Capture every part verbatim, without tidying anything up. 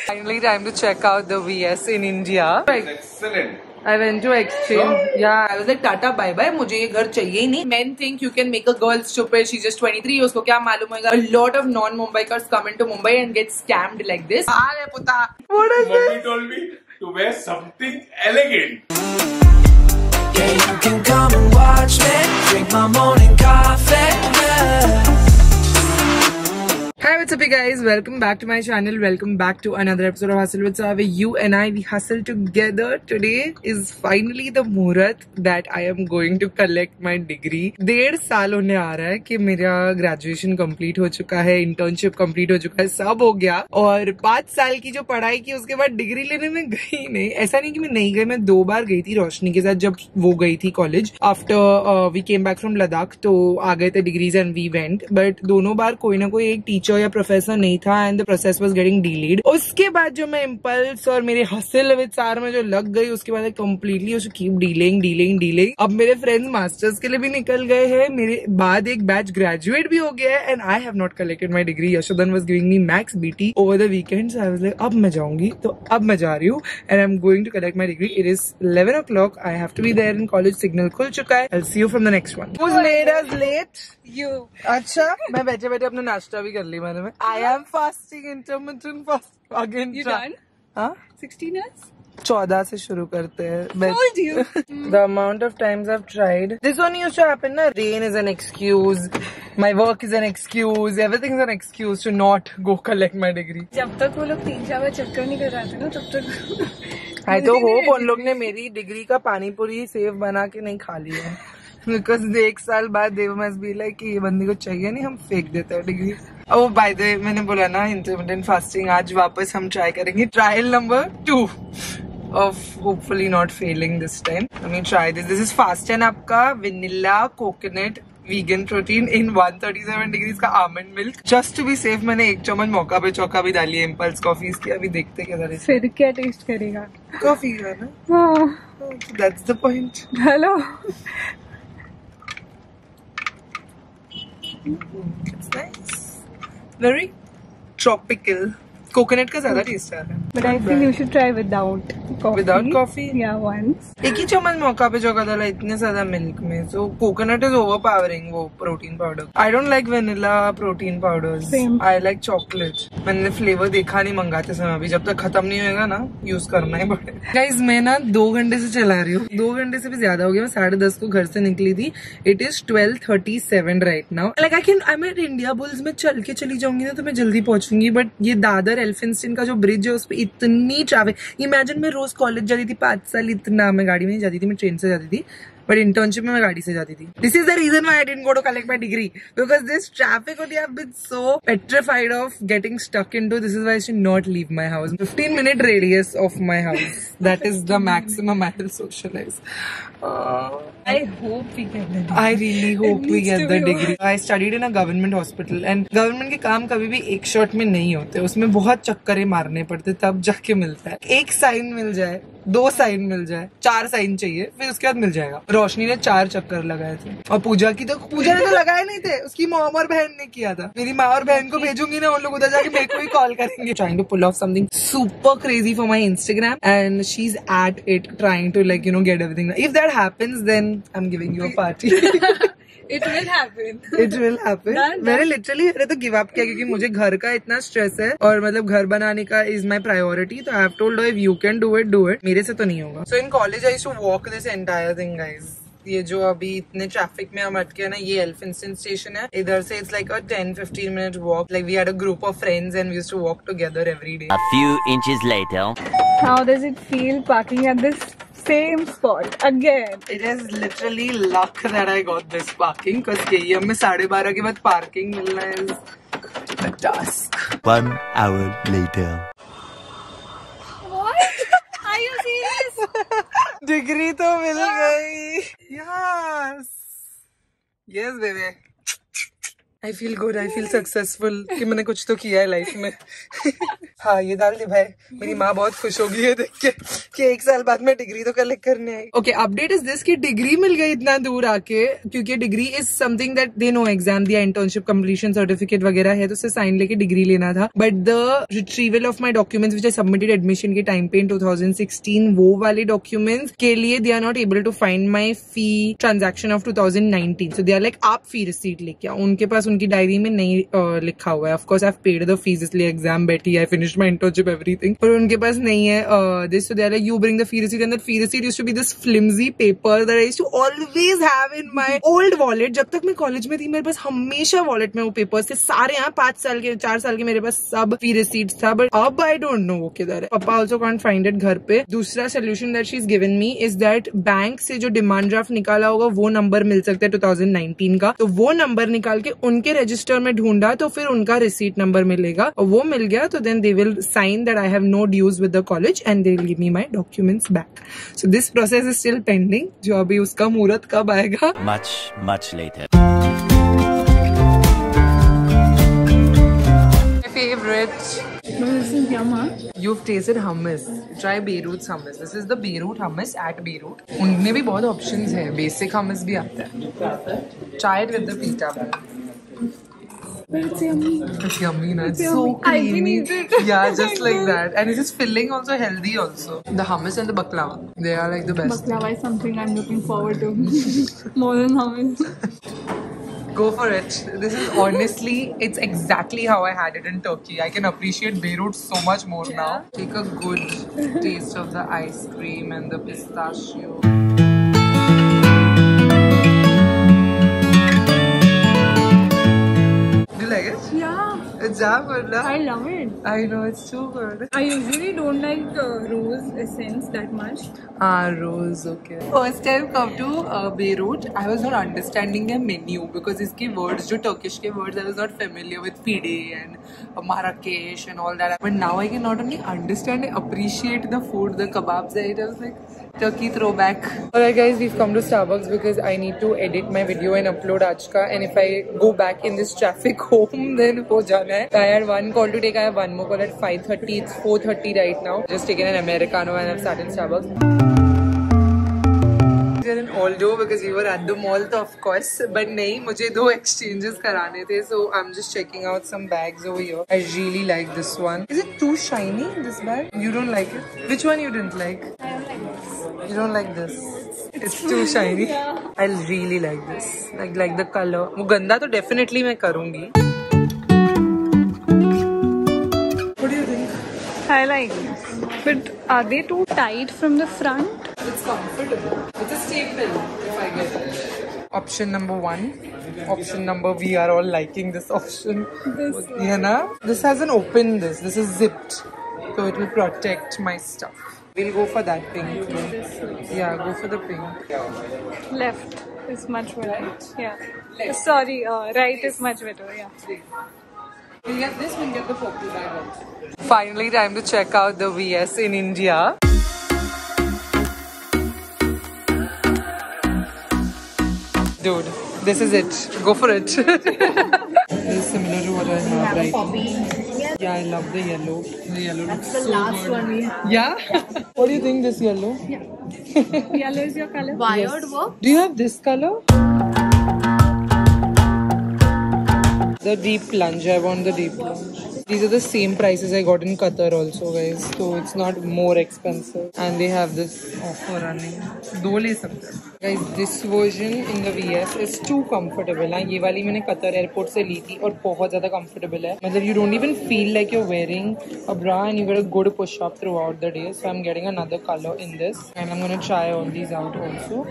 Finally, time to check out the V S in India. Excellent. I went to exchange. So? Yeah, I was like, Tata, bye bye. मुझे ये घर चाहिए ही नहीं. Men think you can make a girl stupid. She's just twenty-three. उसको क्या मालूम होगा? A lot of non-Mumbaikars come into Mumbai and get scammed like this. आले पुता. What is this? Mommy told me to wear something elegant. Yeah, you can come and watch me drink my morning coffee. Yeah. Hi, what's up you guys? Welcome back to my channel. Welcome back to another episode of Hustle with Sav. You and I, we hustle together. Today is finally the muhurat that I am going to collect my degree. डेढ़ साल होने आ रहा है कि मेरा graduation complete हो चुका है, इंटर्नशिप कंप्लीट हो चुका है, सब हो गया. और पांच साल की जो पढ़ाई की उसके बाद डिग्री लेने में गई नहीं. ऐसा नहीं कि मैं नहीं गई, मैं दो बार गई थी रोशनी के साथ जब वो गई थी college. After we came back from Ladakh तो आ गए थे degrees and we went. But दोनों बार कोई ना कोई एक टीचर या प्रोफेसर नहीं था and the process was getting delayed. उसके बाद जो मैं इम्पल्स और मेरे हसल विद सार में जो लग गई उसके बाद कंप्लीटली उसको कीप डीलिंग डीलिंग डीलिंग. अब मेरे फ्रेंड्स मास्टर्स के लिए भी निकल गए हैं, मेरे बाद एक बैच ग्रेजुएट भी हो गया है and I have not collected my degree. Yashodhan was giving me max BT over the weekends. I was like अब मैं जाऊंगी तो अब मैं जा रही हूँ and I am going to collect my degree. It is eleven o'clock. I have to be there in college. Signal खुल चुका है. I will see you from the next one. Who's made us late? You. अच्छा, मैं बैठे बैठे अपना नाश्ता भी कर ली मैंने. मैं I am fasting, intermittent fast again. You done? हाँ? sixteen years? चौदह से शुरू करते हैं. Told you. The amount of times I've tried. This only used to happen na. Rain is an excuse. My work is an excuse. Everything is an excuse to not go collect my degree. जब तक वो लोग तीन चार बार चक्कर नहीं कर रहे थे ना तब तक. I तो होप उन लोग ने मेरी डिग्री का पानी पूरी सेव बना के नहीं खा लिया है. बिकॉज एक साल बाद देव मस्ट बी लाइक कि ये बंदी को चाहिए नहीं, हम फेंक देते हैं degree. Oh by the way, मैंने बोला ना इंटरमिटेंट फास्टिंग आज वापस हम ट्राई करेंगे. Trial number two of hopefully not failing this time. Let me try this. This is Fast and आपका vanilla coconut vegan protein in one thirty-seven degrees का almond milk. Just to be safe मैंने एक चम्मच मौका पे चौका भी डाली है इम्पल्स कॉफी की. अभी देखते क्या करें. फिर क्या टेस्ट करेगा? कॉफी है ना. हाँ. That's the point. Hello. It's nice. Very tropical. Coconut का ज्यादा टेस्ट आ रहा है. But I think you should try without coffee. Without coffee? Yeah, once. एक ही चम्मच मौका पे चौका डाला इतने ज्यादा मिल्क में. So coconut is overpowering वो protein powder. I don't like vanilla protein powders. Same. I like chocolate. मैंने फ्लेवर देखा नहीं मंगाते समय. अभी जब तक खत्म नहीं होएगा ना यूज करना ही पड़ेगा. गाइस मैं ना दो घंटे से चला रही हूँ. दो घंटे से भी ज्यादा हो गया. मैं साढ़े दस को घर से निकली थी. It is twelve thirty seven right now. Like I can I am at India Bulls में चल के चली जाऊंगी ना तो मैं जल्दी पहुंचूंगी. बट ये दादर एल्फिंस्टन का जो ब्रिज है उस पर इतनी ट्रैफिक. इमेजिन मैं रोज कॉलेज जाती थी पांच साल. इतना मैं गाड़ी में नहीं जाती थी, मैं ट्रेन से जाती थी. बट इंटर्नशिप में मैं गाड़ी से जाती थी. This is the reason why I didn't go to collect my degree because this traffic would have been so petrified of getting stuck into. This is why I should not leave my house. fifteen minute radius of my house. That is the maximum I will socialize. Uh, I hope we get the degree. I really hope we get the degree. Over. I studied in a government hospital and government के काम कभी भी एक shirt में नहीं होते. उसमें बहुत चक्करे मारने पड़ते तब जाके मिलता है. एक साइन मिल जाए, दो साइन मिल जाए, चार साइन चाहिए, फिर उसके बाद मिल जाएगा. रोशनी ने चार चक्कर लगाए थे और पूजा की तो पूजा ने तो लगाए नहीं थे. उसकी मॉम और बहन ने किया था. मेरी माँ और बहन को भेजूंगी ना, उन लोग उधर जाके मेरे को ही कॉल करेंगे. Trying to pull off something super crazy for my Instagram and she's at it trying to like you know get everything. If that happens then I'm giving you a party. It will happen. It will happen. मैंने literally मैंने तो give up किया क्योंकि मुझे घर का इतना stress है और मतलब घर बनाने का इज माई प्रायोरिटी. तो I have told if you can do it do it. मेरे से तो नहीं होगा. So in college I used to walk this entire thing guys. ये जो अभी इतने ट्रैफिक में हम अटके हैं ना, ये एल्फिंस्टन स्टेशन है. इधर से it's like a ten fifteen minute walk. Like we had a group of friends and we used to walk together every day. A few inches later. How does it feel parking at this same spot again? It is literally luck that I got this parking because K E M में साढ़े बारह के बाद parking मिलना is a task. One hour later. What? Are you serious? Degree तो मिल गई. Yes. Yes, baby. I feel good, I feel successful कि मैंने कुछ तो किया है लाइफ में. हाँ ये डाल दे भाई, मेरी माँ बहुत खुश होगी ये देख के कि एक साल बाद में डिग्री तो कलेक्ट करने आई. ओके, अपडेट इज दिस कि डिग्री मिल गई इतना दूर आके, क्योंकि degree is something that they know exam दिया, इंटर्नशिप कंप्लीशन सर्टिफिकेट वगैरह है, तो उससे साइन लेके डिग्री लेना था. But the retrieval of my documents which I submitted admission के टाइम पे इन टू थाउजेंड सिक्सटीन, वो वाले डॉक्यूमेंट्स के लिए they are not able to find my fee transaction of two thousand nineteen. So they are like आप fee receipt लेके आओ. उनके पास उनकी डायरी में नहीं uh, लिखा हुआ है. Of course I have paid the fees, इसलिए एग्जाम बैठी है, फिनिश माई इंटर्नशिप एवरीथिंग, पर उनके पास नहीं है this. So they are like you bring the fee receipt, and that fee receipt used to be this flimsy paper that I used to always have in my old wallet. जब तक मैं college में थी मेरे पास हमेशा wallet में वो papers थे सारे. यहाँ पांच साल के चार साल के मेरे पास सब फी रिसीट्स था, बट अब आई डोंट नो वो किधर है. पापा ऑल्सो कांट फाइंड इट घर पे. दूसरा solution that she is given me is that bank से जो डिमांड ड्राफ्ट निकाला होगा वो नंबर मिल सकता है टू थाउजेंड नाइनटीन का, तो वो नंबर निकाल के उनके रजिस्टर में ढूंढा तो फिर उनका रिसीट नंबर मिलेगा, और वो मिल गया तो then they will sign that I have no dues with the college and they will give me my documents back. So this process is still pending. जो अभी उसका मुहूर्त कब आएगा. Much, much later. My favorite. This is yum, huh? You've tasted hummus. Try Beirut's hummus. This is the Beirut hummus at Beirut. उनमें भी बहुत options है. Basic hummus भी आता है. Try it with the pita bread. But it's yummy. It's yummy, na? It's It's so yummy. I can creamy. eat it. Yeah, just like that. And it's just filling, also healthy also. The hummus and the baklava, they are like the best. Baklava is something I'm looking forward to more than hummus. Go for it. This is honestly, it's exactly how I had it in Turkey. I can appreciate Beirut so much more now. Take a good taste of the ice cream and the pistachio. Do you like it? Yeah, It's jam good, na? I love it. I know, it's too good. I usually don't like uh, rose essence that much. Ah, rose, okay. First time come to uh, Beirut, I was not understanding their menu because iske words, jo Turkish ke words, I was not familiar with Fide and uh, Marrakesh and all that. But now I can not only understand, I appreciate the food, the kebabs I ate. I was like, Turkey throwback. Alright guys, we've come to Starbucks because I need to edit my video and upload aaj ka. And if I go back in this traffic home, then ho jana hai. I had one call to take, I have one more call at five thirty. It's four thirty right now. Just taken an Americano and I've sat in Starbucks. We are in Aldo because we were at the mall, तो of course. But नहीं, मुझे दो exchanges कराने थे, so I'm just checking out some bags over here. I really like this one. Is it too shiny, this bag? You don't like it? Which one you didn't like? I don't like this. You don't like this? It's too shiny. Yeah. I really like this. Like like the color. वो गंदा तो definitely मैं करूँगी. What do you think? I like this. But are they too tight from the front? It's comfortable. It's a staple if I get it. Option number one. Option number, we are all liking this option. This one. Yeah, na? This hasn't opened this. This is zipped. So it will protect my stuff. We'll go for that pink. This one. Yeah, go for the pink. Left is much better. Yeah. Sorry, uh, right is much better. Yeah. We'll get this, we'll get the purple bag also. Finally, time to check out the V S in India. Dude, this is it. Go for it. This is similar to what I have right now. Yeah, I love the yellow. The yellow looks so good. That's the last one we have. Yeah? What do you think this yellow? Yellow is your color? Wired work. Do you have this color? The deep plunge. I want the deep plunge. These are the same prices I got in Qatar also, guys. So it's not more expensive. And they have this offer running. दो ले सकते हैं. Guys, this version in the V S is too comfortable. हाँ, ये वाली मैंने Qatar airport से ली थी और बहुत ज़्यादा comfortable है. मतलब you don't even feel like you're wearing a bra and you get a good push up throughout the day. So I'm getting another color in this and I'm gonna try all these out also.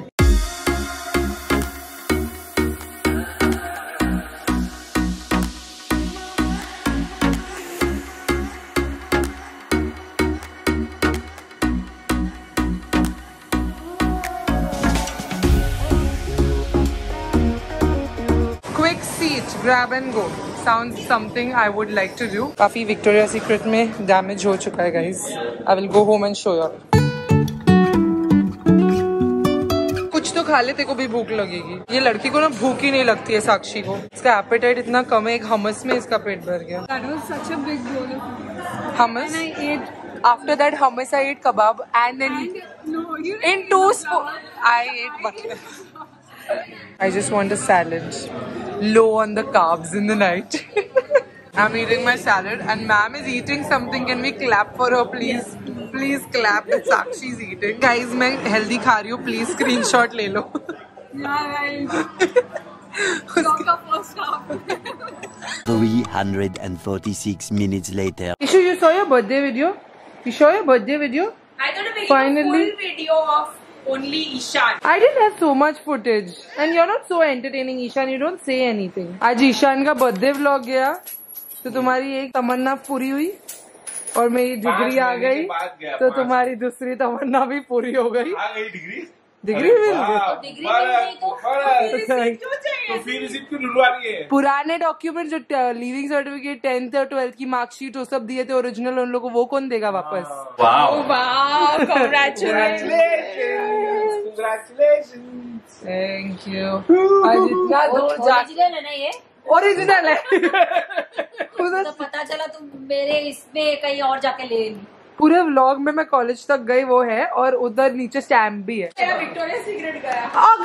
Grab and go. Sounds something I would like to do. काफी Victoria's Secret में damage हो चुका है, guys. I will go home and show you all. कुछ तो खा ले, तेरे को भी भूख लगेगी। ये लड़की को ना भूख ही नहीं लगती है साक्षी को, इसका एपेटाइट इतना कम है, एक हमस में इसका पेट भर गया। That was such a big bowl of Hummus. and I ate. After that hummus, I ate kebab and then And no, you in two spoons I ate butter. I just want a salad, low on the carbs in the night. I'm eating my salad and ma'am is eating something. Can we clap for her, please? Please clap that Sakshi's eating. Guys, मैं healthy खा रही हूँ. Please screenshot ले लो. yeah, right. Got the first half. three hundred forty-six minutes later. Ishu, you saw your birthday video? You saw your birthday video? I thought a Finally. full video of only Ishan. I didn't have so much footage. And you're not so entertaining, Ishan. You don't say anything. आज ईशान का birthday vlog गया, तो तुम्हारी एक तमन्ना पूरी हुई और मेरी डिग्री आ गई, तो तुम्हारी दूसरी तमन्ना भी पूरी हो गई। आ गई डिग्री डिग्री मिल गई। डिग्री मिल गई तो तो फिर रिसीट क्यों लुलवा रही है? पुराने डॉक्यूमेंट जो लिविंग सर्टिफिकेट, टेंथ और ट्वेल्थ की मार्कशीट वो सब दिए थे ओरिजिनल, उन लोगों को वो कौन देगा वापस? Wow wow, congratulations. Congratulations. Thank you. आज इतना दूर जा, ओरिजिनल है ना ये? ओरिजिनल है। तो पता चला तुम मेरे इसमें कहीं और जाके ले ली। पूरे व्लॉग में मैं कॉलेज तक गई वो है, और उधर नीचे स्टैम्प भी है। विक्टोरिया सीक्रेट गया।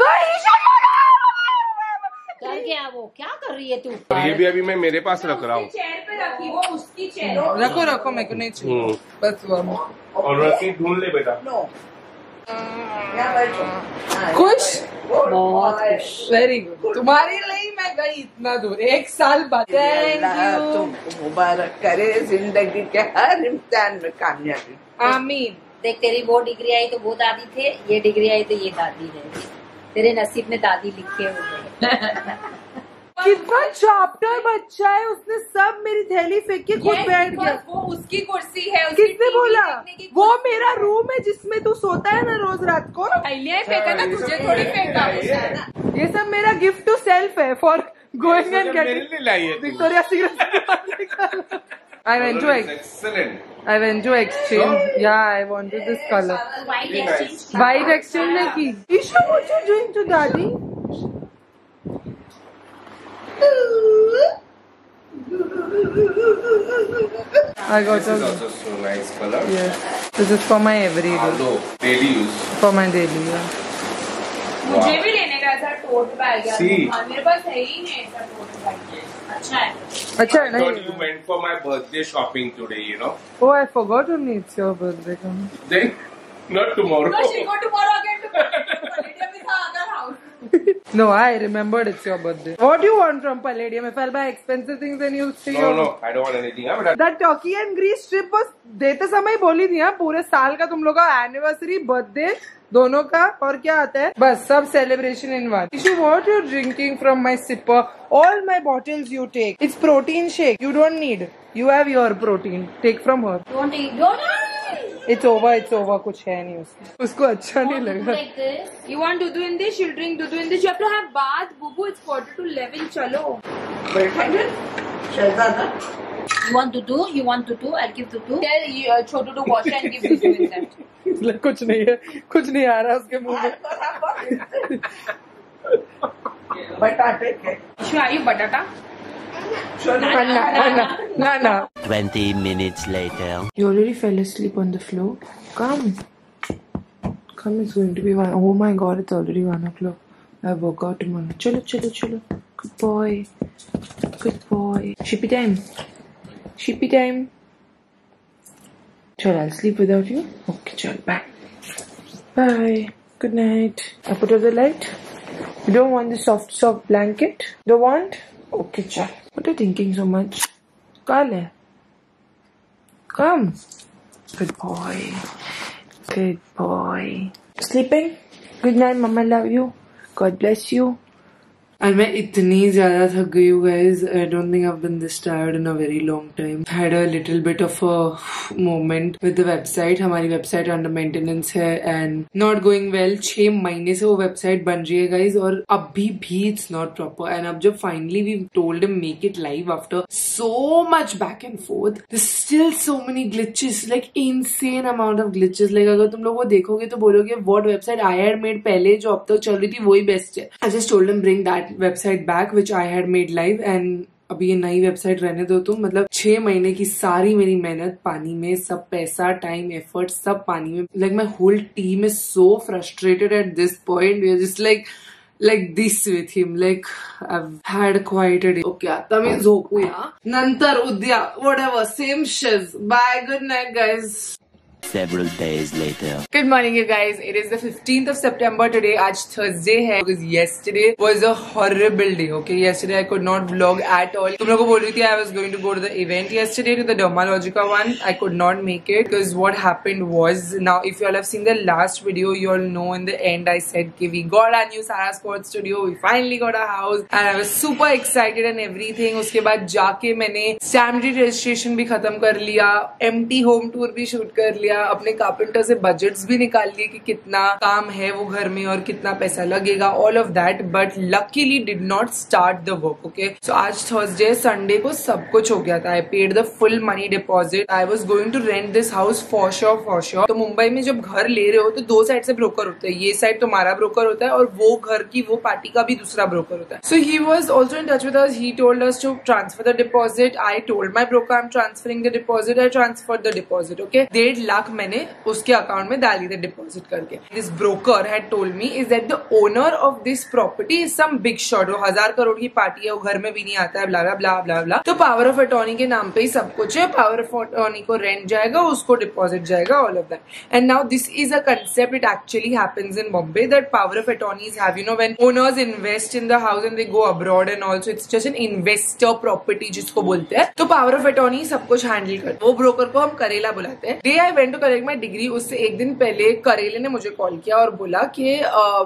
कर गया वो, क्या कर रही है तू? और ये भी अभी मैं मेरे पास रख रहा हूँ। चेयर पे रखी, वो उसकी चेयर। रखो रखो, मेरे को नहीं चाहिए बस वो। और रखी ढूंढ ले बेटा। खुश, बहुत खुश। Very good. तुम्हारे लिए मैं गई इतना दूर, एक साल बाद। Thank you. तुमको मुबारक करे जिंदगी के हर इम्तिहान में कामयाबी। आमीन। देख, तेरी वो डिग्री आई तो वो दादी थे, ये डिग्री आई तो ये दादी है। तेरे नसीब में दादी लिखे हुए। कितना चैप्टर बच्चा है, उसने सब मेरी थैली फेंक के खुद बैठ गया। वो उसकी कुर्सी है। उसकी किसने टीवी बोला? देखने की वो मेरा रूम है जिसमें तू सोता है ना रोज रात को। पहले फेंका ना, तुझे थोड़ी फेंका। ये सब मेरा गिफ्ट टू सेल्फ है फॉर गोइंग एंड मेरे गेटिंग लिए लाई है। Victoria Secret. I went to ex Excellent. I went to exchange. Yeah, I wanted this color. White exchange। White exchange ने की। Isha, what you doing to daddy? I got This is a also so nice color. yes. This is for my everyday, Although daily use. for my daily. Yeah. मुझे भी लेने का ऐसा tote bag है। See. हाँ, मेरे पास है ही नहीं ऐसा टोट बैग। अच्छा है। अच्छा है I ना thought ये? you went for my birthday shopping today, you know. Oh, I forgot only it's your birthday. Come. Then, not tomorrow. No, she'll go tomorrow again to Palladium with her other house. No, I remembered it's your birthday. What do you want from Palladium? If I'll buy expensive things, then you say No, no, I don't want anything. Huh? But That Turkey and Greece trip was देते समय बोली थी, हाँ पूरे साल का तुम लोग का एनिवर्सरी, बर्थडे दोनों का, और क्या आता है बस सब celebration in one. Ishu, what you drinking from my sipper? All my bottles you take. It's protein shake. You don't need. You have your protein. Take from her. Don't eat. Don't eat. It's over. It's over. कुछ है नहीं उसको। उसको अच्छा नहीं लगा। Like this. You want dudu in this? She'll drink dudu in this. You have to have bath, bubu. It's quarter to eleven. Chalo. बैठेंगे शहजादा। You want dudu? You want dudu? I'll give dudu. Tell uh, Chotu to wash and give dudu in that. इसलिए कुछ नहीं है, कुछ नहीं आ रहा उसके मुंह में। बटाटे के Ishu, are you batata? ना ना ना ना ना। Twenty minutes later. You already fell asleep on the floor. Come. Come, it's going to be one. Oh my god, it's already one o'clock. I have workout tomorrow. Chalo, chalo, chalo. Good boy. Good boy. Shippy time. Shippy time. Chalo, I'll sleep without you. Okay, chalo, bye. Bye. Good night. I put out the light. You don't want the soft, soft blanket? Don't want? Okay, chalo. What are you thinking so much? Kale. Come. Good boy. Good boy. Sleeping? Good night, Mama. Love you. God bless you. और मैं इतनी ज्यादा थक गई हूँ guys. I don't think I have been this tired in a very long time. Had a little bit of a moment with the website. हमारी website under maintenance है and not going well. छह महीने से वो website बन रही है guys और अभी भी इट्स नॉट प्रॉपर. एंड अब जब finally we told him make it live after so much back and forth, there still so many glitches, like insane amount of glitches. Like अगर तुम लोग वो देखोगे तो बोलोगे what website I had made पहले जो अब तक चल रही थी वही बेस्ट है. I just told him bring that website back which I had made live and अभी ये नई वेबसाइट रहने दो तुम. मतलब छह महीने की सारी मेरी मेहनत पानी में, सब पैसा, टाइम, एफर्ट सब पानी में. Like my whole team is so frustrated at this point. We are just like like this with him. Like I've had quite a day. Okay, आता मी झोपूया. नंतर उद्या whatever same shiz. Bye, good night guys. Several days later. Good morning you guys. It is the fifteenth of September today. आज Thursday है because yesterday was a horrible day. Okay, yesterday I could not vlog at all. तुम लोगों को बोल रही थी I was going to go to the event yesterday, to the Dermalogica one. I could not make it because what happened was, now if you all have seen the last video, you all know in the end I said कि we got our new Sara Sports Studio. We finally got our house and I was super excited and everything. उसके बाद जाके मैंने stamp duty registration भी खत्म कर लिया, empty home tour भी shoot कर लिया, अपने कारपेंटर से बजट्स भी निकाल लिए कि कितना काम है वो घर में और कितना पैसा लगेगा, all of that. But luckily did not start the work. Okay, so आज थर्सडे, संडे को सब कुछ हो गया था. I paid the full money deposit. I was going to rent this house for sure for sure. तो मुंबई में जब घर ले रहे हो तो दो साइड से ब्रोकर होते हैं. ये साइड तुम्हारा ब्रोकर होता है और वो घर की वो पार्टी का भी दूसरा ब्रोकर होता है. So he was also in touch with us. He told us to transfer the deposit. I told my broker I am transferring the deposit. I transfer the deposit. Okay, डेढ़ लाख मैंने उसके account में डाली थी deposit करके. This broker had told me is that the owner of this property is some big shot. वो हजार करोड़ की पार्टी है, वो घर में भी नहीं आता है, ब्ला ब्ला ब्ला ब्ला. तो पावर ऑफ अटॉर्नी के नाम पे ही सब कुछ है. पावर ऑफ अटॉर्नी को रेंट जाएगा, उसको डिपॉजिट जाएगा, all of that. And now this is a concept. It actually happens in Bombay that power of attorneys have, you know, when owners invest in the house and they go abroad and also it's just an investor property जिसको बोलते हैं. तो power of attorney सब कुछ handle करते. वो broker को हम करेला बुलाते हैं. Day I went to collect my degree, उससे एक दिन पहले करेले ने मुझे कॉल किया और बोला कि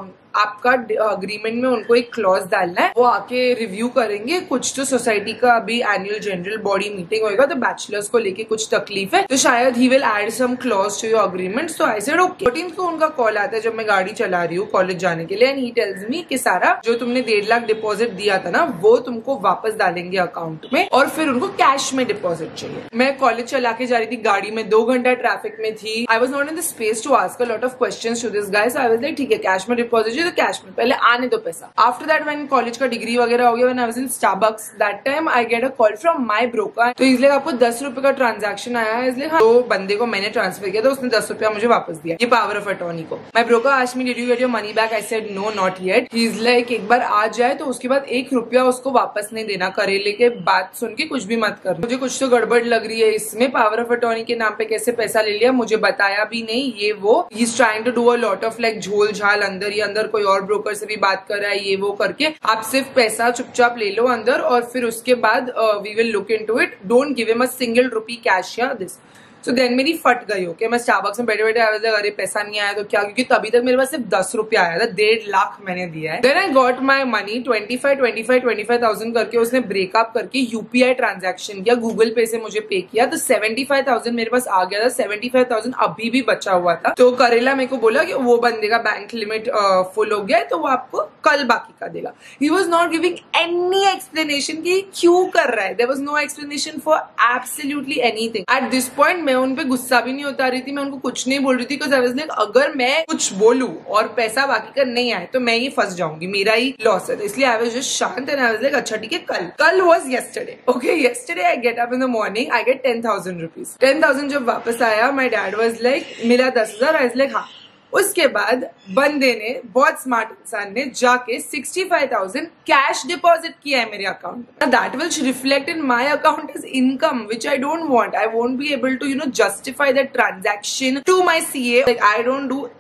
आपका अग्रीमेंट में उनको एक क्लॉज डालना है, वो आके रिव्यू करेंगे. कुछ तो सोसाइटी का अभी एनुअल जनरल बॉडी मीटिंग होगा तो बैचलर्स को लेके कुछ तकलीफ है, तो शायद he will add some clause to your agreement. So I said okay. Fourteenth को उनका कॉल आता है जब मैं गाड़ी चला रही हूँ कॉलेज जाने के लिए. एंड ही टेल्स मी कि सारा जो तुमने डेढ़ लाख डिपॉजिट दिया था ना वो तुमको वापस डालेंगे अकाउंट में और फिर उनको कैश में डिपॉजिट चाहिए. मैं कॉलेज चला के जा रही थी गाड़ी में, दो घंटा ट्रैफिक में थी. I was not in the space to ask a lot of questions to this guys. I was like ठीक है कैश में डिपॉजिट तो कैश में, पहले आने दो पैसा. आफ्टर दैट व्हेन कॉलेज का डिग्री वगैरह हो गया, when I was in Starbucks that time I get a call from my broker. तो इसलिए आपको दस रुपए का ट्रांजैक्शन आया है, इसलिए हाँ, तो बंदे को मैंने ट्रांसफर किया था, उसने दस रुपया मुझे वापस दिया. ये पावर ऑफ अटॉर्नी को. My broker asked me did you get your money back. I said no not yet. He is like एक बार आ जाए तो उसके बाद एक रुपया उसको वापस नहीं देना. करेले के बात सुन के कुछ भी मत कर. मुझे कुछ तो गड़बड़ लग रही है इसमें. पावर ऑफ अटॉर्नी के नाम पे कैसे पैसा ले लिया, मुझे बताया भी नहीं. ये वो he is trying to do a lot of like झोल झाल अंदर ही अंदर, कोई और ब्रोकर से भी बात कर रहा है, ये वो करके. आप सिर्फ पैसा चुपचाप ले लो अंदर और फिर उसके बाद we will look into it. Don't give him a single rupee cash या दिस. सो देन मेरी फट गई. ओके, मैं स्टारबक्स में बैठे बैठे आया, अरे पैसा नहीं आया तो क्या, क्योंकि तभी तक मेरे पास सिर्फ दस रुपया आया था, डेढ़ लाख मैंने दिया है. Then I got my money twenty five twenty five twenty five thousand करके उसने ब्रेकअप करके यूपीआई ट्रांजैक्शन किया, गूगल पे से मुझे पे किया. तो सेवेंटी फाइव थाउजेंड मेरे पास आ गया था. सेवेंटी फाइव थाउजेंड अभी भी बचा हुआ था. तो करेला मेरे को बोला कि वो बंदे का बैंक लिमिट फुल हो गया है तो वो आपको कल बाकी का देगा. He was not giving any explanation की क्यों कर रहा है. There was no explanation for absolutely anything. At this point मैं उन पे गुस्सा नहीं होता रही थी, मैं उनको कुछ नहीं बोल रही थी बिकॉज़ आई वाज लाइक अगर मैं कुछ बोलूं और पैसा बाकी का नहीं आए तो मैं ही फंस जाऊंगी, मेरा ही लॉस है. इसलिए आई वाज जस्ट शांत एंड आई वाज लाइक अच्छा ठीक है कल. कल was yesterday. Okay, yesterday I get up in the morning, I get ten thousand rupees. Ten thousand जब वापस आया, माई डैड वाज लाइक मिला दस हजार. आई वाज लाइक हाँ. उसके बाद बंदे ने, बहुत स्मार्ट इंसान ने, जाके sixty five thousand cash deposit किया है मेरे अकाउंट में. That will reflect in my account as income which I don't want. I won't be able to you know justify that transaction to my CA. Like I don't do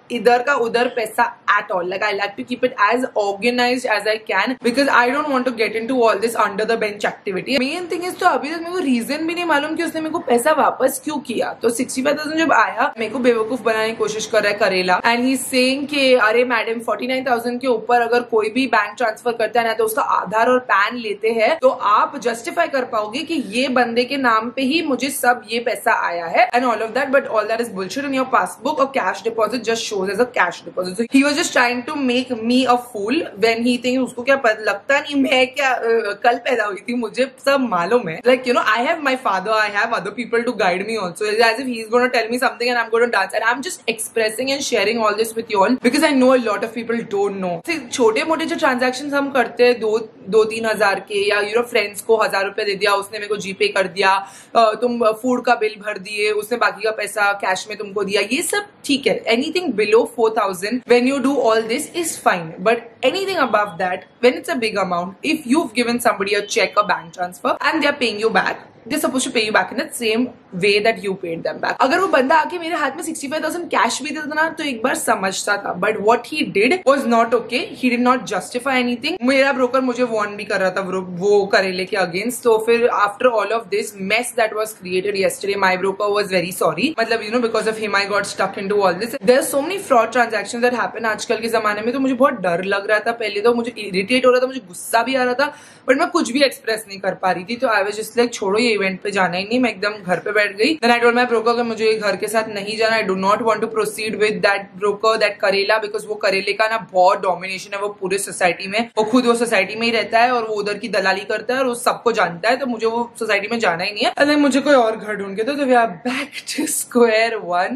इधर का उधर पैसा at all. Like I like to keep it as organized as I can because I don't want to get into all this under the bench activity. Main thing is तो अभी तक मेरे को reason भी नहीं मालूम कि उसने मेरे को पैसा वापस क्यों किया. तो sixty-five thousand जब आया मेरे को बेवकूफ बनाने की कोशिश कर रहा है करेला and he's saying कि अरे मैडम forty-nine thousand के ऊपर अगर कोई भी बैंक ट्रांसफर करता है ना तो उसका आधार और पैन लेते हैं तो आप जस्टिफाई कर पाओगे कि ये बंदे के नाम पे ही मुझे सब ये पैसा आया है and all of that, but all that is bullshit. In your passbook or cash deposit just shows as a cash deposit. So he was just trying to make me a fool when he thinks उसको क्या पता लगता नहीं मैं क्या uh, कल पैदा हुई थी मुझे सब मालूम है. Like you know I have my father, I have other people to guide me also. It's as if he's going to tell me something and I'm going to dance and I'm just expressing and sharing all this with you all because I know a lot of people don't know. छोटे मोटे जो transactions हम करते हैं दो दो तीन हजार के या यू नो फ्रेंड्स को हजार रुपए दे दिया उसने मेरे को जीपे कर दिया तुम फूड का बिल भर दिए उसने बाकी का पैसा कैश में तुमको दिया ये सब ठीक है. Anything below four thousand when you do all this is fine, but anything above that when it's a big amount, if you've given somebody a check, a bank transfer and they're paying you back, they're supposed to pay you back in the same way that you paid them back. अगर वो बंदा आके मेरे हाथ में sixty-five thousand cash भी देता ना तो एक बार समझता था, but what he did was not okay. He did not justify anything. मेरा ब्रोकर मुझे वार्न भी कर रहा था वो करेले के अगेंस्ट. तो फिर after all of this mess that was created yesterday, my broker was very sorry. मतलब you know because of him I got stuck into all this. There are so many fraud transactions that happen आजकल के जमाने में. तो मुझे बहुत डर लग रहा था पहले तो मुझे इरिटेट हो रहा था मुझे गुस्सा भी आ रहा था बट मैं कुछ भी एक्सप्रेस नहीं कर पा रही थी. तो आई वाज जस्ट लाइक छोड़ो ये इवेंट पे जाना ही नहीं. मैं एकदम घर पे बैठ गई. Then I told my broker कि मुझे घर के साथ नहीं जाना. I do not want to proceed with that broker that करेला बिकॉज वो करेले का ना बहुत डोमिनेशन है वो पूरे सोसाइटी में. वो खुद वो सोसाइटी में ही रहता है और वो उधर की दलाली करता है और वो सबको जानता है. तो मुझे वो सोसाइटी में जाना ही नहीं है. अरे मुझे कोई और घर ढूंढ के दो. तो we are back to square one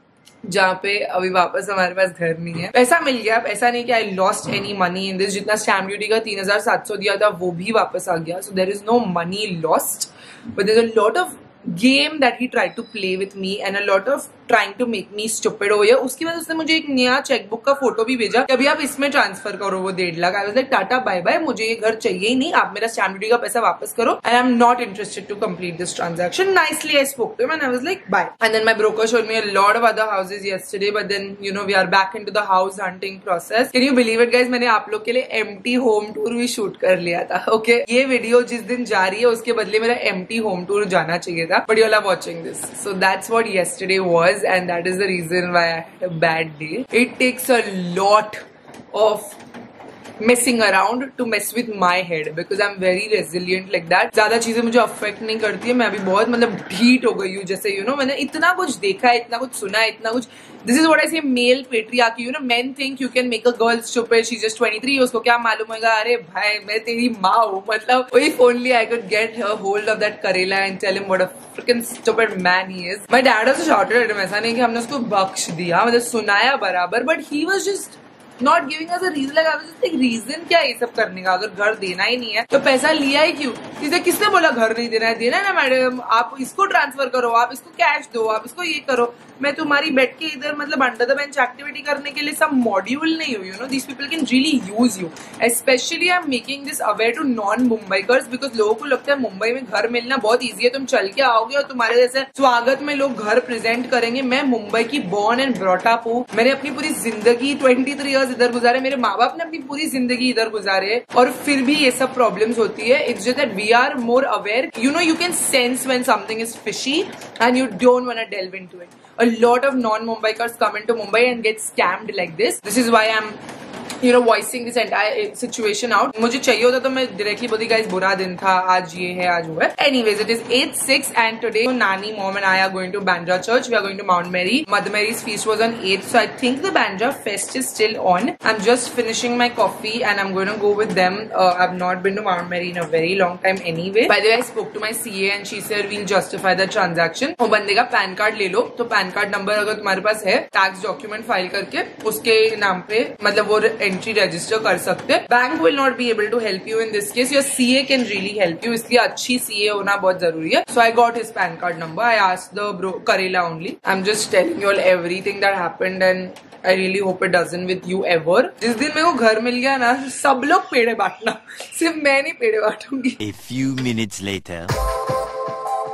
जहाँ पे अभी वापस हमारे पास घर नहीं है. पैसा मिल गया. ऐसा नहीं कि I lost any money in this. जितना स्टैम्प ड्यूटी का तीन हजार सात सौ दिया था वो भी वापस आ गया. So there is no money lost but there is a lot of game that he tried to play with me and a lot of trying to make me stupid over here. उसकी वजह उसने मुझे एक नया chequebook का photo भी भेजा कि अभी आप इसमें ट्रांसफर करो वो डेढ़ lakh. I was like tata bye bye मुझे ये घर चाहिए ही नहीं. आप मेरा स्टैम्प ड्यूटी का पैसा वापस करो and I am not interested to complete this transaction. Nicely I spoke to him and I was like bye. And then my broker showed me a lot of other houses yesterday but then you know we are back into the house hunting process. Can you believe it guys? मैंने आप लोग के लिए empty home tour भी shoot कर लिया था. Okay okay? ये वीडियो जिस दिन जा रही है उसके बदले मेरा एम्प्टी होम टूर जाना चाहिए था but you all are watching this. So that's what yesterday was and that is the reason why I had a bad day. It takes a lot of messing around to mess with my head because I'm very resilient like that. ज्यादा चीजें मुझे affect नहीं करती है. मैं अभी बहुत मतलब ढीठ हो गई हूँ. जैसे यू नो मैंने इतना कुछ देखा है इतना कुछ सुना है इतना कुछ. This is what I say male patriarchy. You know men think you can make a girl stupid. She's just twenty-three. उसको क्या मालूम होगा. अरे भाई मैं तेरी माँ हूँ. मतलब if only I could get a hold of that Karela and tell him what a freaking stupid man he is. My dad also shouted at him. ऐसा नहीं कि हमने उसको बख्श दिया मतलब सुनाया बराबर but he was just not giving us a reason. like I was just like reason क्या ये सब करने का. अगर घर देना ही नहीं है तो पैसा लिया ही क्यों. इसे किसने बोला घर नहीं देना है. देना है ना मैडम. आप इसको ट्रांसफर करो आप इसको कैश दो आप इसको ये करो. मैं तुम्हारी बैठ के इधर मतलब अंडर द बेंच एक्टिविटी करने के लिए सब मॉड्यूल नहीं हूँ. You know this people can really use you. Specially I am making this aware to non Mumbaikars because लोगों को लगता है मुंबई में घर मिलना बहुत ईजी है. तुम चल के आओगे और तुम्हारे जैसे स्वागत में लोग घर प्रेजेंट करेंगे. मैं मुंबई की बॉर्न एंड ब्रॉट अप हूँ. मैंने अपनी पूरी जिंदगी ट्वेंटी थ्री ईयर्स इधर गुजारे. मेरे माँ बाप ने अपनी पूरी जिंदगी इधर गुजारे और फिर भी ये सब प्रॉब्लम्स होती है. It's just that we are more aware. You know you can sense when something is fishy and you don't want to delve into it. A lot of non-Mumbaikars come into Mumbai and get scammed like this. This is why I'm you know voicing this entire situation out. मुझे चाहिए होता तो मैं directly बोलती guys बुरा दिन था आज ये है आज वो है. Anyways it is eight six and today Nani mom and I are going to Bandra Church. We are going to Mount Mary. Mother Mary's feast was on eighth so I think the Bandra fest is still on. I'm just finishing my coffee and I'm going to go with them. uh, I've not been to Mount Mary in a very long time anyway. By the way I spoke to my C A and she said we'll justify the transaction. वो बंदे का pan card ले लो. तो pan card number अगर तुम्हारे पास है tax document file करके उसके नाम पे मतलब वो एंट्री रजिस्टर कर सकते. Bank will not be able to help you in this case. Your CA can really help you. इसलिए अच्छी सीए होना बहुत जरूरी है. So I got his PAN card number. I asked the bro करेला only. I am just telling you all everything that happened and I really hope it doesn't with you ever. जिस दिन मेरे को घर मिल गया ना सब लोग पेड़े बांटना. सिर्फ मैं नहीं पेड़े बांटूंगी. A few minutes later.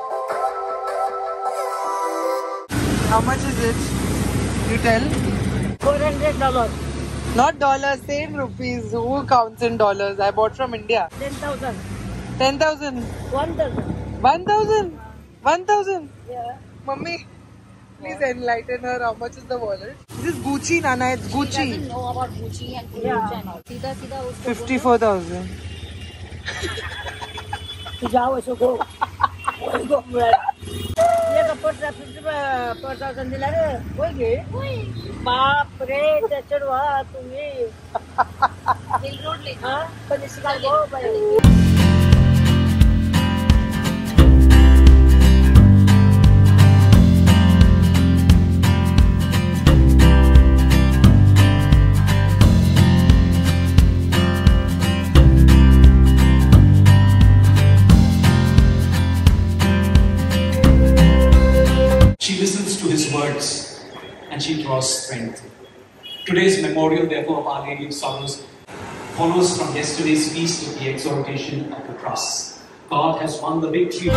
How much is it? You tell. four hundred dollars. Not dollars, same rupees. Who counts in dollars? I bought from India. ten thousand. ten thousand. one thousand. one thousand. one thousand. Yeah. Mummy, please enlighten her. How much is the wallet? This is Gucci, Nana. It's Gucci. She doesn't know about Gucci and Gucci Yeah. and all. सीधा सीधा उसको fifty-four thousand. जाओ ऐसे go. Go ये कपड़ traffic में four thousand दिला रे. कोई के? बाप रे चढ़वा तुम्हें. हिल रोड ले. हाँ. पर इसका go भाई. She listens to his words and she draws strength. Today's memorial, therefore, of Our Lady of Sorrows follows from yesterday's feast of the exaltation of the cross. God has won the victory.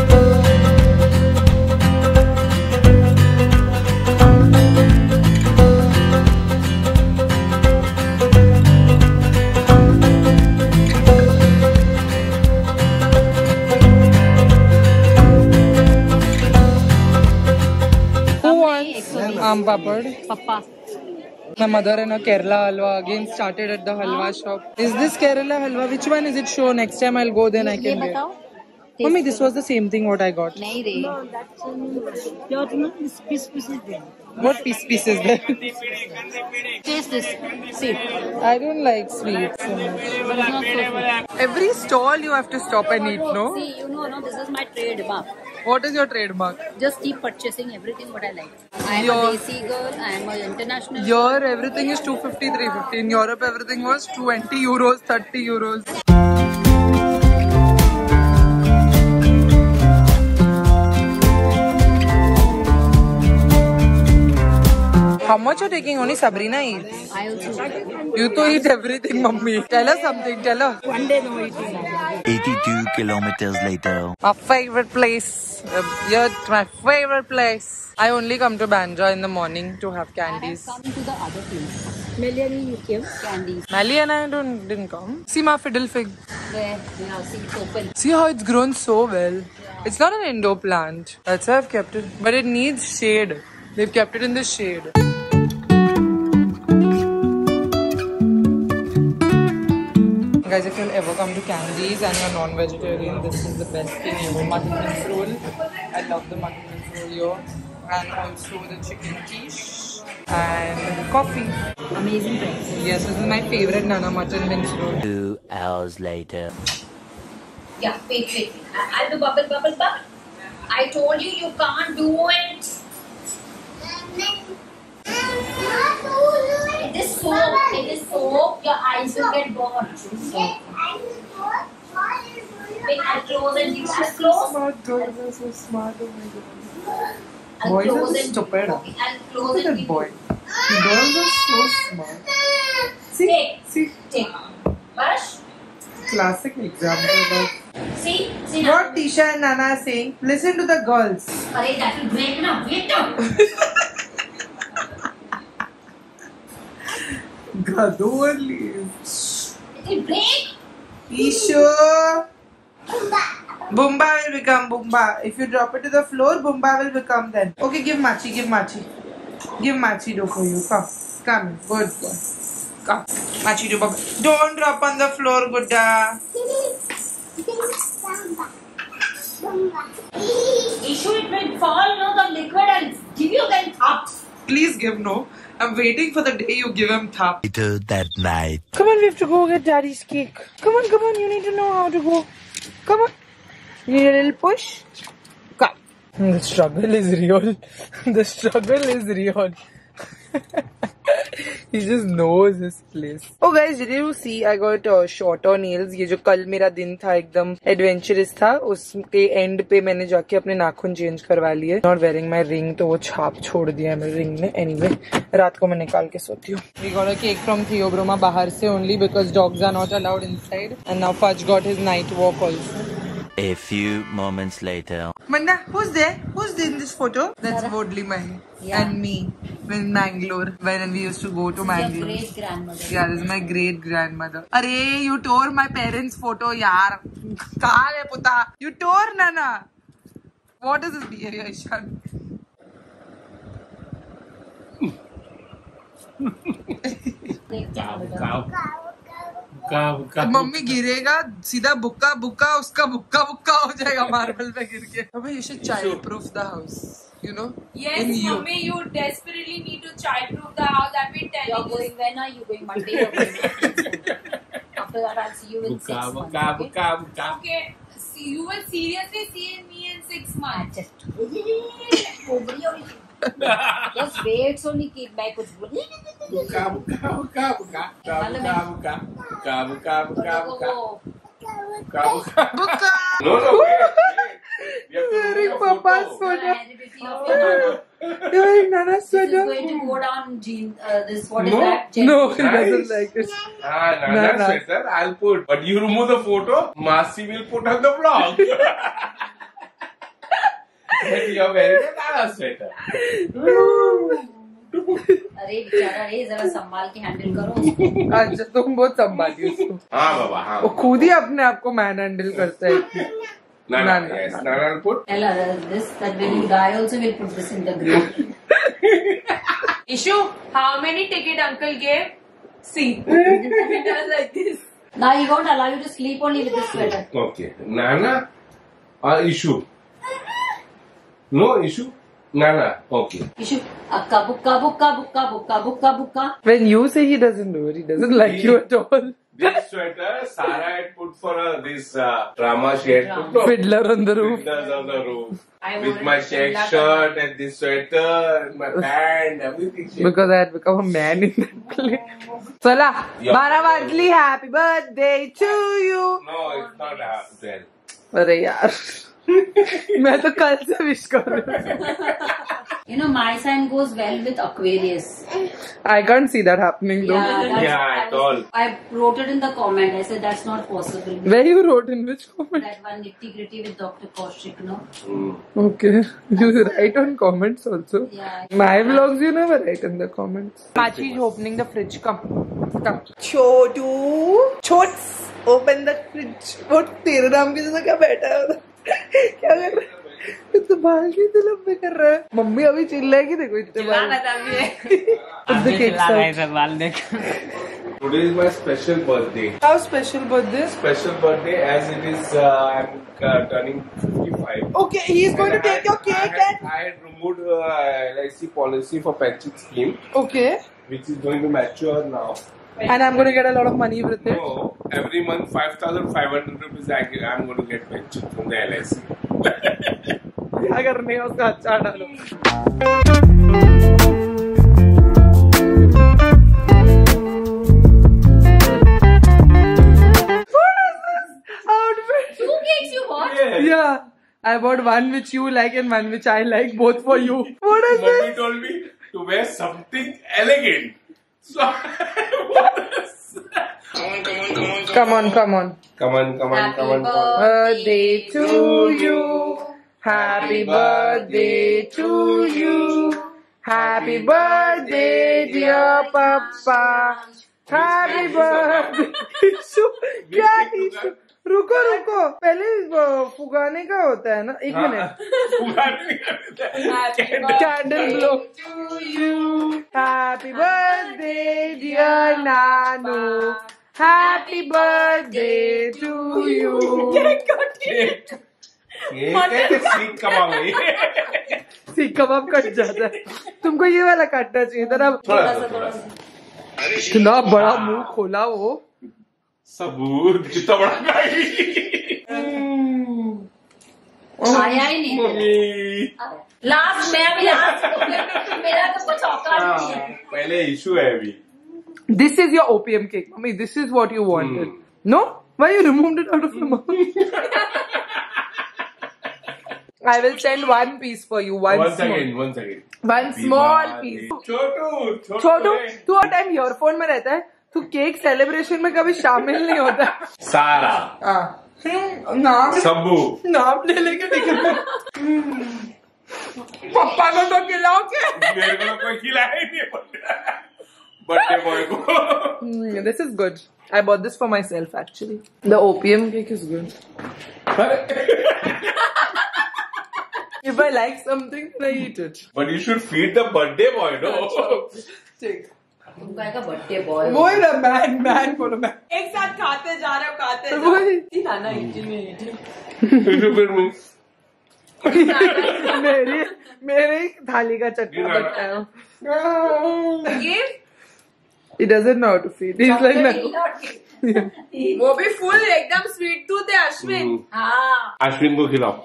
Aam papad. Papa. My mother and her Kerala halwa again started at the halwa shop. Is this Kerala halwa? Which one is it? Show next time I'll go, then I can get. Mommy, this was the same thing what I got. नहीं रे. No, that's your this piece piece is there. What piece piece is there? Taste this. See. I don't like sweets so much. But it's not so sweet. Every stall you have to stop and eat, no? See, you know, no, this is my trademark. What is your trademark? Just keep purchasing everything what I like. I am Your- a Desi girl. I am an international. Here everything is two fifty, three fifty. In Europe everything was twenty euros, thirty euros. How much are you taking? Only Sabrina eats. I also. You to eat everything, mummy. Tell her something, tell her. One day no eating. eighty-two kilometers later. My favorite place. Uh, yeah, it's my favorite place. I only come to Bandra in the morning to have candies. Come to the other place. Melanie, you came. Candies. Mally and I don't, didn't come. See my fiddle fig. Where? Yeah, see, it's open. See how it's grown so well. It's not an indoor plant. That's why I've kept it. But it needs shade. They've kept it in the shade. Guys, if you'll ever come to Candies and you're non-vegetarian, this is the best thing ever. Mutton mince roll. I love the mutton mince roll here. And also the chicken quiche. And coffee. Amazing price. Yes, this is my favorite Nana mutton mince roll. Two hours later. Yeah, wait, wait. I- I'll do bubble, bubble, bubble. I told you, you can't do it. It is soap. It is soap. Your eyes will get burned. Wait, I'll close and you I'll close. Smart girls are so smart. Oh my god. I'll Boys are close so and stupid. Okay, I'll close Look at and that boy. The girls are so smart. See, Take. see, Take. Brush. classic example of See, see what Tisha and Nana are saying. Listen to the girls. Arey, that will break now. Wait now. Gadolis. It will break. Isha. Bumba will become Bumba. If you drop it to the floor, Bumba will become then. Okay, give Machi, give Machi. Give Machi do for you. Come. Come. Good boy. Come. Machi do Baba. Don't drop on the floor, Buddha. Issue it will fall, no, the liquid. I'll give you then up. Please give no. I'm waiting for the day you give him thap. Later that night. Come on, we have to go get daddy's cake. Come on, come on, you need to know how to go. Come on. You need a little push? Come. The struggle is real. The struggle is real. He just knows his place. Oh guys, did you see I got uh, shorter nails? ये जो कल मेरा दिन था एकदम adventurous था, उसके end पे मैंने जाके अपने नाखून change करवा लिए. Not wearing my ring, तो वो छाप छोड़ दिया है मेरे ring ने. Anyway, रात को मैं निकाल के सोती हूँ. We got a cake from Theobroma बाहर से only because dogs are not allowed inside. And now Fudge got his night walk also. A few moments later. Manna, who's there? Who's in this photo? That's Bodli Mai Yeah. and me in Mangalore when we used to go to Mangalore. Your great grandmother. Yeah, this is my great grandmother. Arey, you tore my parents' photo, yaar. Kahan hai puta? You tore, Nana. What is this behavior, Ishan? Mummy गिरेगा सीधा बुक्का बुक्का उसका बुक्का बुक्का हो जाएगा marble पे गिर के. Mummy, you should child-proof the house. You know? Yes, In you. Mummy, you desperately need to child-proof the house. I've been telling You're you. going when are you going? Monday or Wednesday? After that, I'll see you in six months. Okay? Okay, see, you will seriously see me in six months. Just just wait, so Nikki, मैं कुछ बोली. बुका बुका बुका बुका बुका बुका बुका बुका बुका बुका बुका बुका. No, no, wait, wait. We have to Wearing remove a Papa's photo. photo. You're wearing Nana's This is sweater. going to go down. Jean, uh, this what is No. that? No, Jet- he Nice. doesn't like it. Ah, Nana Nana. sweater, I'll put. But you remove the photo, Masi will put on the vlog. But you're wearing a Nana sweater. अरे बेचारा रे जरा संभाल के handle करो उसको. अच्छा तुम बहुत संभाली उसको. हाँ बाबा हाँ. वो खुद ही अपने आप को मैन हैंडल करता है. Nana, Nana. yes, Nana will put. Tell her this that when you die also will put this in the grave. Ishu, how many ticket uncle gave? See, he does like this. Now he won't allow you to sleep only with this sweater. Okay, Nana or Ishu? No issue. Nana, okay. Ishu, akka bukka bukka bukka bukka bukka bukka. When you say he doesn't do it, he doesn't like you at all. This sweater, Sarah had put for uh, this uh, drama she had put no, Fiddler on the roof. fiddlers on the roof. I With wanted my to check laugh shirt and this sweater and my band, everything. She Because I had become a man in that play. Chala, Yeah. बारह वाजली happy birthday to you. No, it's not uh, well. अरे यार, मैं तो कल से wish कर रही हूँ. You know, my sign goes well with Aquarius. I can't see that happening though. Yeah, that's, Yeah, I at was- all. I wrote it in the comment. I said that's not possible. Where you wrote in which comment? That one nitty gritty with Doctor Kaushik, no? Mm. Okay, you write on comments also. Yeah. My vlogs you never write in the comments. Machi is opening the fridge. Come, come. Chotu, Chots, open the fridge. What तेरे नाम के जैसा क्या बैठा है? क्या कर रहा है? इतने बाल क्यों इतने लंबे कर रहा है? मम्मी अभी चिल्लाएगी देखो इतने बाल. Put the cake out. Today is my special birthday. How special birthday? Special birthday as it is, uh, I'm uh, turning fifty-five. Okay, he is going to And take I, your cake I had, and. I had removed uh, L I C policy for pension scheme, Okay, which is going to mature now. and I'm going to get a lot of money with it. No, every month five thousand five hundred rupees I get, I'm going to get pension from the L I C. क्या करने का उसका अच्छा डालो. Outfit. Two cakes you bought? Yeah, I bought one which you like and one which I like, both for you. What is Mummy this? told me to wear something elegant. So, what is that? Come on, come on. Come on, come on, Happy come on, come on. Birthday to you. Happy birthday to you. Happy birthday, dear Papa. Happy birthday. Ishu, क्या ईशु? रुको रुको, पहले वो फुगाने का होता है ना. एक minute. Candle blow to you. Happy birthday, dear Nanu. Happy birthday to you. सीख कमाओगे. सीख कबाब कट जाता है. तुमको ये वाला काटना चाहिए था ना. थोड़ा सा थोड़ा सा इतना बड़ा मुंह खोला वो. सबूत कितना बड़ा गाड़ी. आया ही नहीं. मम्मी लास्ट मैं भी लास्ट मेरा तो कुछ औकात नहीं है. पहले इशू है अभी. This is your opium cake, mommy. This is what you wanted. Hmm. No? Why you removed it out of your mouth? I will send one piece for you. One Once small. again, once again. One small piece. छोटू छोटू, तू हर time earphone में रहता है. तू cake celebration में कभी शामिल नहीं होता. सारा हाँ. नाम सब्बू नाम ले लेके निकल। पापा को तो खिलाओ के। मेरे को कोई खिलाया ही नहीं बर्थडे बॉय को। This is good. I bought this for myself actually. The opium cake is good. If I like something, then I eat it. But you should feed the birthday boy, no? Take. तुमका का birthday boy वो ही ना man man बोलो man. एक साथ खाते जा रहे हो खाते जा वो ही। रहे हो। ना इजी में इजी। मेरी मेरी थाली का चट्टा बच्चा है। ये He doesn't know how to feed. He's like no. वो भी फुल एकदम स्वीट टूथ है अश्विन। हाँ अश्विन को खिलाओ।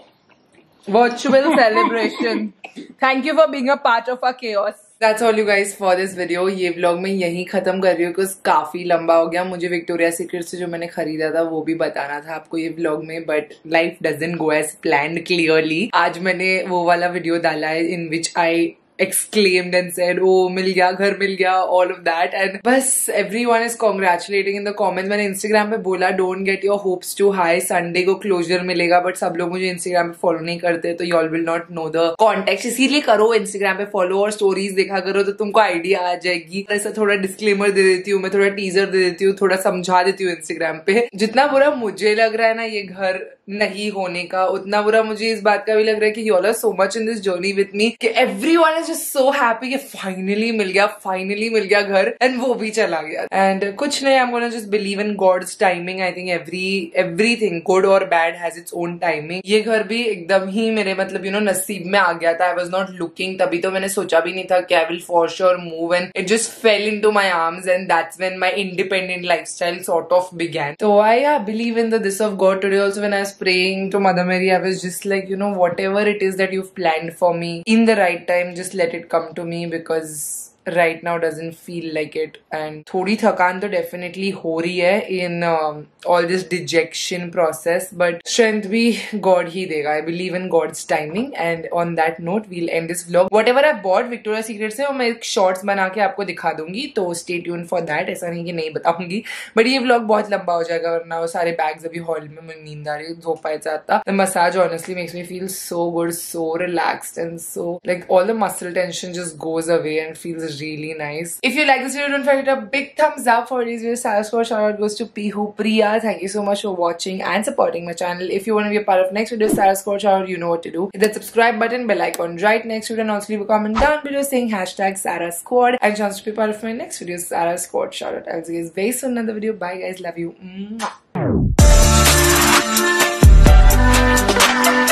Virtual celebration. Thank you for being a part of our chaos. That's all you guys for this video. ये vlog मैं यहीं खत्म कर रही हूँ because काफी लंबा हो गया। मुझे विक्टोरिया सीक्रेट से जो मैंने खरीदा था वो भी बताना था आपको ये vlog में, but life doesn't go as planned clearly. आज मैंने वो वाला वीडियो डाला है in which I exclaimed and said, oh, मिल गया घर मिल गया, all of that, and बस everyone is congratulating in the comments. मैंने Instagram पे बोला don't get your hopes too high, Sunday को closure मिलेगा, but सब लोग मुझे Instagram पे follow नहीं करते तो y'all will not know the context. इसीलिए करो Instagram पे follow और stories देखा करो तो तुमको idea आ जाएगी। ऐसा थोड़ा disclaimer दे देती हूँ मैं, थोड़ा teaser दे देती हूँ, थोड़ा समझा देती हूँ Instagram पे। जितना बुरा मुझे लग रहा है ना ये घर नहीं होने का, उतना बुरा मुझे इस बात का भी लग रहा है कि y'all are so much in this journey with me कि everyone is just so happy कि finally मिल गया, finally मिल गया घर, and वो भी चला गया। And कुछ नहीं, I'm gonna just believe in God's timing. I think every everything good or bad has its own timing. ये घर भी एकदम ही मेरे मतलब you know नसीब में आ गया था। I was not looking, तभी तो मैंने सोचा भी नहीं था कि I will for sure move, and it just fell into my arms, and that's when my independent lifestyle sort of began. So I yeah, believe in the this of God. Today also when I was praying to Mother Mary, I was just like, you know, whatever it is that you've planned for me in the right time, just let it come to me because right now doesn't feel like it. And थोड़ी थकान तो definitely हो रही है in um, all this dejection process, but strength भी God ही देगा. I believe in God's timing. And on that note, we'll end this vlog. Whatever I bought Victoria's Secret से वो मैं shorts बना के आपको दिखा दूंगी, तो stay tuned for that. ऐसा नहीं कि नहीं बताऊंगी, but ये vlog बहुत लंबा हो जाएगा वरना वो सारे bags अभी हॉल में मुझे नींद आ रही है, धोपायचा आता. The massage honestly makes me feel so good, so relaxed, and so like all the muscle tension just goes away and feels really nice. If you like this video, don't forget a big thumbs up for this video. Sarah score shout out goes to Pihu Priya. Thank you so much for watching and supporting my channel. If you want to be a part of next video, Sarah score shout out, you know what to do. Hit that subscribe button, bell icon right next to it, and also leave a comment down below saying hashtag Sarah Squad and chance to be part of my next video, Sarah Squad shout out. I'll see you guys very soon in another video. Bye guys, love you. Mwah.